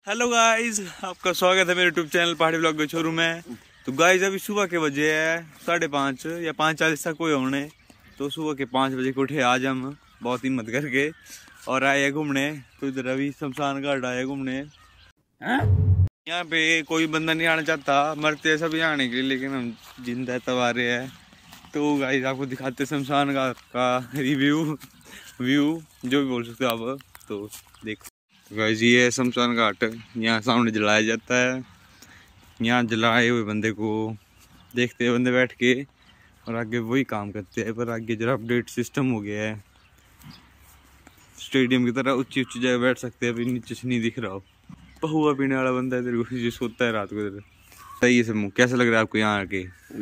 Hello guys, आपका स्वागत है मेरे यूट्यूब चैनल पहाड़ी ब्लॉग के शोरूम में। तो गाइस अभी सुबह के बजे है 5:30 या 5:40 तक कोई होने। तो सुबह के 5 बजे को उठे आज हम बहुत हिम्मत करके और आए घूमने। तो इधर अभी शमशान घाट आए घूमने। यहाँ पे कोई बंदा नहीं आना चाहता, मरते सभी आने के लिए, लेकिन हम जिंदा तब आ रहे हैं। तो गाइस आपको दिखाते शमशान घाट का व्यू जो भी बोल सकते हो आप। तो देखो गाइस, ये है शमशान घाट। यहाँ सामने जलाया जाता है। यहाँ जलाए हुए बंदे को देखते हैं बंदे बैठ के, और आगे वही काम करते हैं। पर आगे जरा अपडेट सिस्टम हो गया है, स्टेडियम की तरह ऊंची ऊंची जगह बैठ सकते हैं। अभी नीचे से नहीं दिख रहा हो। पहुआ पीने वाला बंदा इधर जो सोता है रात को इधर। सही है सब। कैसा लग रहा है आपको यहाँ आके?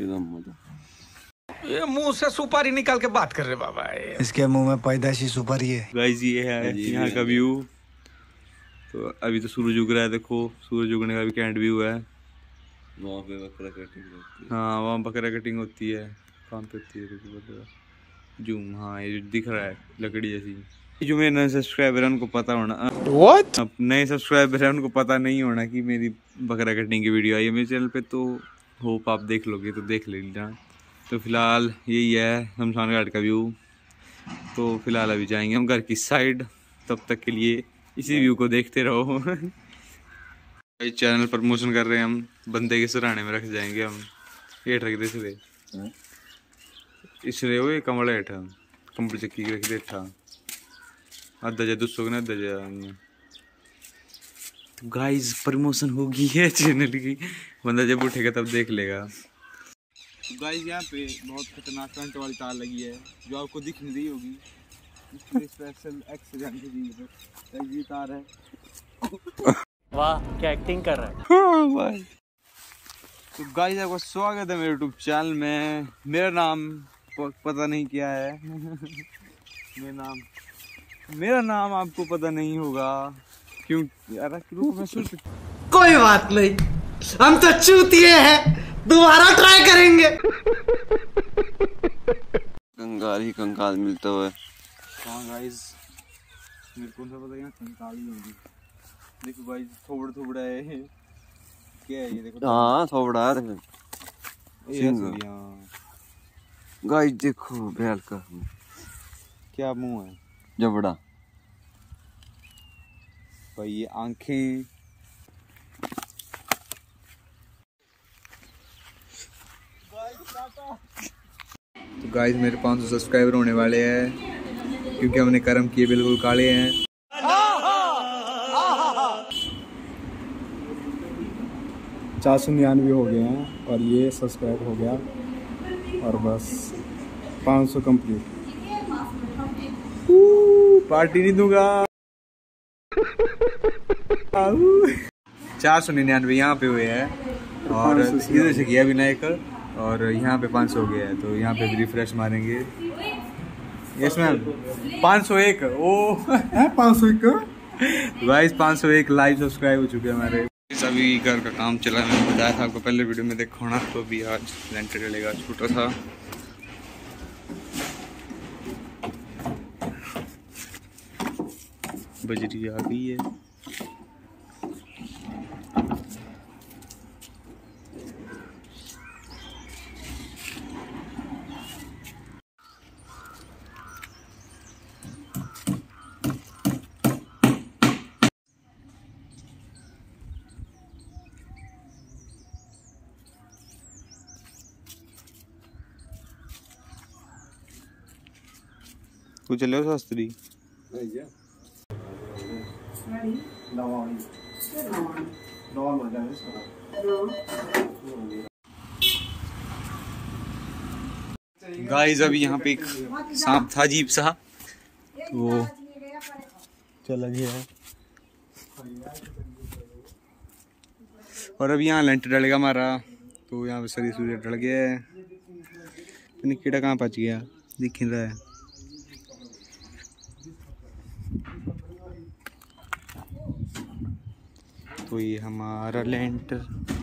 ये मुंह से सुपारी निकाल के बात कर रहे बाबा। इसके मुंह में पैदाइशी सुपारी है। गाइस ये है यहाँ का व्यू। तो अभी तो सूरज उग रहा है, देखो सूरज उगने का भी कैंट व्यू है। वहाँ पे बकरा कटिंग होती है। हाँ वहाँ बकरा कटिंग होती है। कहाँ पे होती है जूम? हाँ ये दिख रहा है लकड़ी जैसी। जो मेरे नए सब्सक्राइबर है उनको पता होना। अब नए सब्सक्राइबर है उनको पता नहीं होना कि मेरी बकरा कटिंग की वीडियो आई है मेरे चैनल पे। तो होप आप देख लोगे, तो देख लेना। तो फिलहाल यही है शमशान घाट का व्यू। तो फिलहाल अभी जाएंगे हम घर की साइड। तब तक के लिए इसी व्यू को देखते रहो। इस चैनल प्रमोशन कर रहे हैं हम। बंदे के सराहने में रख जाएंगे हम। हेठ रख दे इसरे इसरे वो कमल हेठ कंबल चक्की रख दे था अद्धा जा 200 ने अद्धा जा। तो गाइस प्रमोशन होगी है चैनल की। बंदा जब उठेगा तब देख लेगा। तो गाइस यहाँ पे बहुत खतरनाक करंट वाली तार लगी है जो आपको दिख नहीं रही होगी। स्पेशल एक्सीडेंट की तार है। वाह क्या एक्टिंग कर रहा है। हाँ भाई। तो गाइस आपका स्वागत है मेरे यूट्यूब चैनल में। मेरा नाम पता नहीं क्या है। मेरा नाम आपको पता नहीं होगा क्यों यार? कोई बात नहीं, हम तो चूतिए हैं, दोबारा ट्राई करेंगे। कंगाल ही कंगाल मिलता हुआ है। हाँ गाइस मेरे को पता है कंकाल ही होगी। देखो गाइस थोबड़ा है। क्या है ये? देखो हाँ थोबड़ा है। गाइस देखो बैल का क्या मुंह है? जबड़ा भाई ये आंखें। तो गाइस मेरे 500 सब्सक्राइबर होने वाले हैं क्योंकि हमने कर्म किए बिल्कुल काले हैं। 499 हो गए हैं और ये सब्सक्राइब हो गया और बस 500 कंप्लीट। पार्टी नहीं दूंगा। 499 यहाँ पे हुए हैं और इधर से किया विनायक और यहाँ पे 500 हो गया है। तो यहाँ पे भी रिफ्रेश मारेंगे। Yes ma'am 501। Oh 501 guys 501 live subscribe हो चुके हैं हमारे। अभी घर का काम चला, मैंने बताया था आपको पहले वीडियो में, देखो ना। तो भी आज लेंटर डलेगा, छोटा था। बजरी आ गई है। तू चले हो शास्त्री? गाइस अभी यहाँ पे एक सांप था अजीब सा, वो चला गया है। और अभी यहाँ लेंटर डलेगा हमारा। तो यहाँ पे सरी सूर्य डल गया है। कीड़ा कहाँ पच गया दिख रहा है। तो ये हमारा लेंटर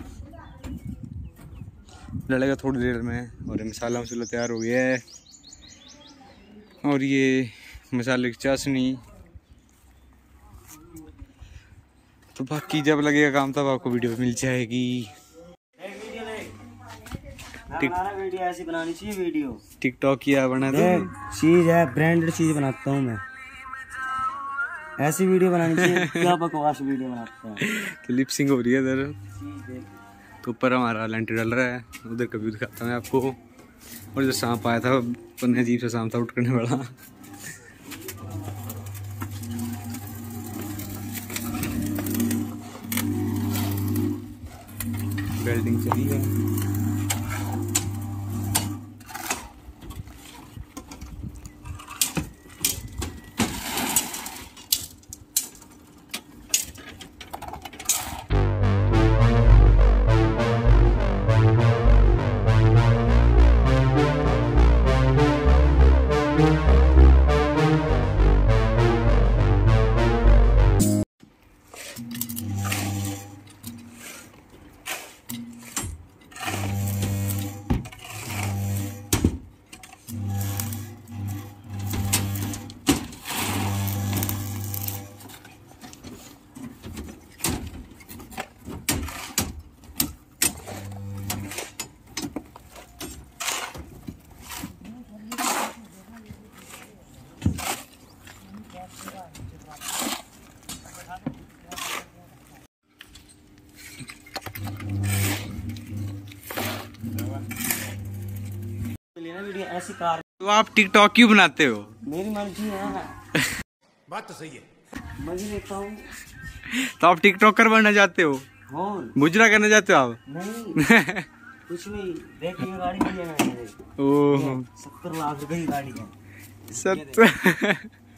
डलेगा थोड़ी देर में। और ये मसाला तैयार हो गया है। और ये मसाले की चाशनी तो बाकी जब लगेगा काम तब आपको वीडियो मिल जाएगी। वीडियो ऐसी बनानी चाहिए वीडियो। टिकटॉक किया बना दो चीज है, ब्रांडेड चीज बनाता हूँ मैं, ऐसी वीडियो बनानी चाहिए। क्या बकवास वीडियो बनाते हैं। तो लिपसिंग हो रही है इधर, तो ऊपर हमारा लेंटर डल रहा है, उधर कभी दिखाता हूँ आपको। और जो सांप आया था, पन्ने अजीब सा सांप था, उठ करने वाला। वेल्डिंग चली है। ऐसी कार तो आप टिकटॉक क्यों बनाते हो? मेरी मर्जी है। बात तो सही है, मर्जी लेता हूँ। तो आप टिकटॉकर बनना चाहते हो? गुजरा करना चाहते हो आप? नहीं कुछ नहीं, देखिए गाड़ी भी है मैंने। ओह 70 लाख रुपए की गाड़ी है। 70।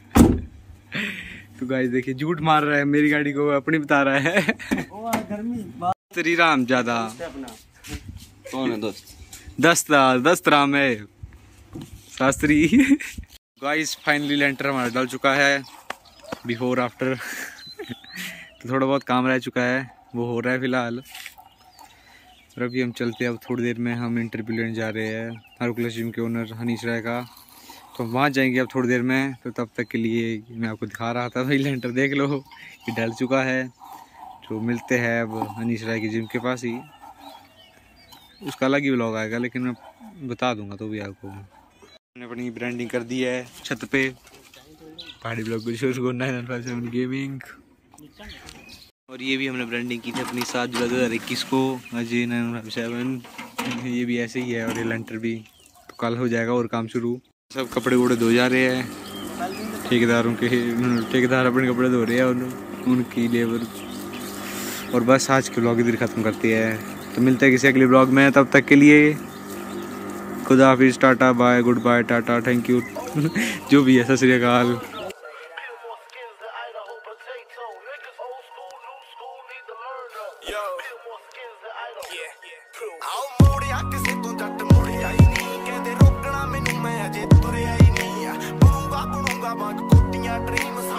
तो गाइस देखिए, झूठ मार रहा है, मेरी गाड़ी को अपनी बता रहा है। गर्मी श्री राम ज्यादा कौन है दोस्त? दस्त राम है शास्त्री। गाइस फाइनली लेंटर हमारा डल चुका है, बिफोर आफ्टर। तो थोड़ा बहुत काम रह चुका है, वो हो रहा है फिलहाल। और अभी हम चलते हैं, अब थोड़ी देर में हम इंटरव्यू लेने जा रहे हैं हरकुलस जिम के ओनर हनीश राय का। तो हम वहाँ जाएंगे अब थोड़ी देर में। तो तब तक के लिए मैं आपको दिखा रहा था, वही लेंटर देख लो कि डल चुका है। तो मिलते हैं अब हनीश राय की जिम के पास ही। उसका अलग ही व्लॉग आएगा, लेकिन मैं बता दूंगा तो भी आपको। मैंने अपनी ब्रांडिंग कर दी है छत पे, पहाड़ी ब्लॉग को शुरू को 957 गेमिंग। और ये भी हमने ब्रांडिंग की थी अपनी 7 जुलाई 2021 को, अजय 957। ये भी ऐसे ही है, और ये लेंटर भी। तो कल हो जाएगा और काम शुरू। सब कपड़े वोड़े धो जा रहे हैं ठेकेदारों के, ठेकेदार अपने कपड़े धो रहे हैं उनकी लेबर। और बस आज के ब्लॉग इधर ख़त्म करते हैं। तो मिलते हैं किसी अगले ब्लॉग में, तब तक के लिए खुदा हाफिज़, tata bye, good bye, tata, thank you. जो भी है, सत श्री अकाल। ਕਹਿੰਦੇ ਰੋਕਣਾ ਮੈਨੂੰ, ਮੈਂ ਅਜੇ ਤੁਰਿਆ ਹੀ ਨਹੀਂ ਆ। ਬਣੂਗਾ ਬਣੂਗਾ ਵਾਂਗ ਕੋਟੀਆਂ ਡ੍ਰੀਮ